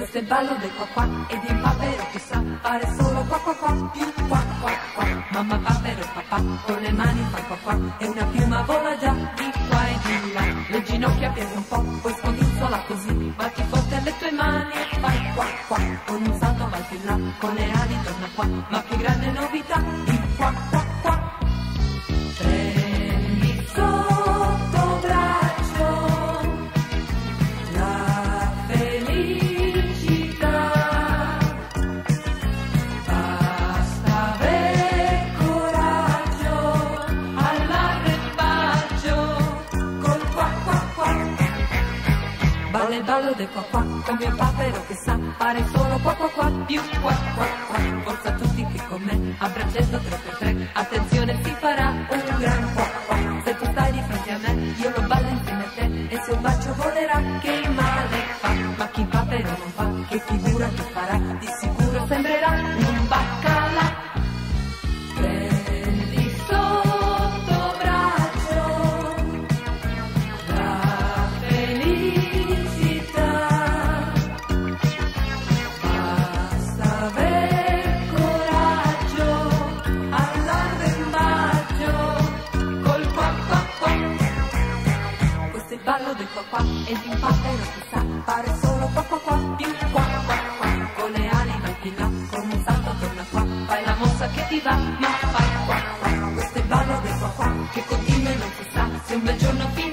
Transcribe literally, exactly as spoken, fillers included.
Questo è il ballo del qua qua ed il papero che sa fare solo qua qua qua, più qua qua qua. Mamma papero e papà con le mani fa qua qua e una piuma vola già di qua e di là. Le ginocchia piega un po', poi scodinzola così, batti forte alle tue mani e fai qua qua. Con un salto vai più là, con le ali torna qua, ma più grande novità, il qua qua qua. Prendi sotto braccio la felicità, basta aver coraggio, allarga il bacio col qua qua qua. Balla il ballo del qua qua, come un papero che sa fare solo qua qua qua, più qua qua qua. Forza tutti che con me, a braccetto tre per tre, attenzione si farà un gran qua qua. Se tu stai di fronte a me, io lo ballo insieme a te, e se un bacio volerà, che male fa? Ma chi papero non fa, che figura che farà? Di sicuro sembrerà un baccalà. Prendi sotto braccio la felicità, basta aver coraggio, allarga il bacio col qua qua qua. Questo è il ballo del qua qua ed il papero che sa fare solo qua qua qua, più qua qua qua. Con le ali vai più là, con un salto torna qua, fai la mossa che ti va, ma fai qua qua. Questo è il ballo del qua qua che continua e non si sa se un bel giorno finirà.